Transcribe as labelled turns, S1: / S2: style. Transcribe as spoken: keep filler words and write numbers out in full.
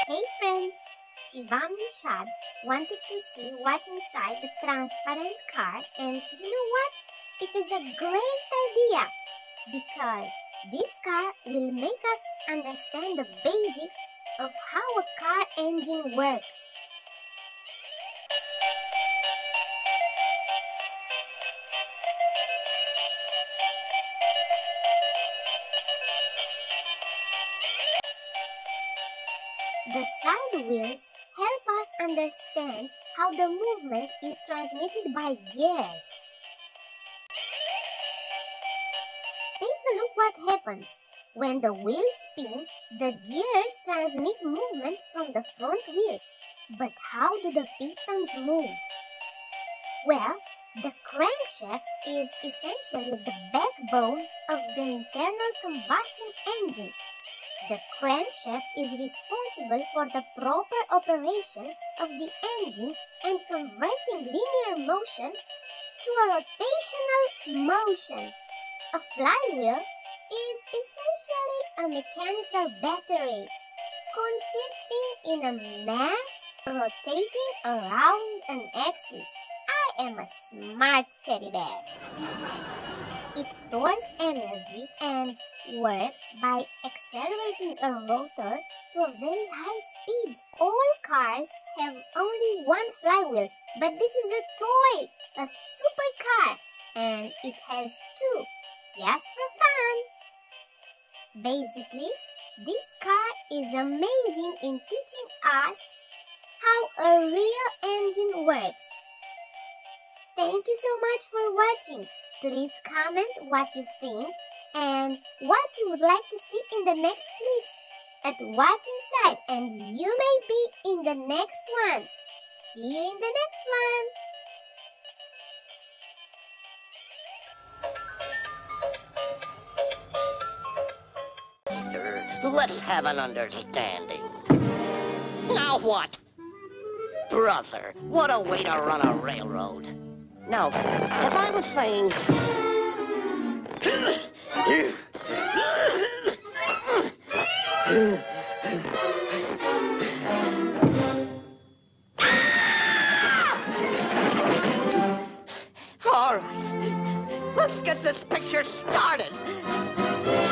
S1: Hey friends, Shivam Nishad wanted to see what's inside the transparent car, and you know what? It is a great idea because this car will make us understand the basics of how a car engine works. The side wheels help us understand how the movement is transmitted by gears. Take a look what happens. When the wheels spin, the gears transmit movement from the front wheel. But how do the pistons move? Well, the crankshaft is essentially the backbone of the internal combustion engine. The crankshaft is responsible for the proper operation of the engine and converting linear motion to a rotational motion. A flywheel is essentially a mechanical battery consisting in a mass rotating around an axis. I am a smart teddy bear. It stores energy and works by accelerating a rotor to a very high speed. All cars have only one flywheel, but this is a toy, a supercar, and it has two, just for fun. Basically, this car is amazing in teaching us how a real engine works. Thank you so much for watching. Please comment what you think and what you would like to see in the next clips at What's Inside, and you may be in the next one. See you in the
S2: next one. Let's have an understanding. Now what? Brother, what a way to run a railroad. Now, as I was saying... All right, let's get this picture started.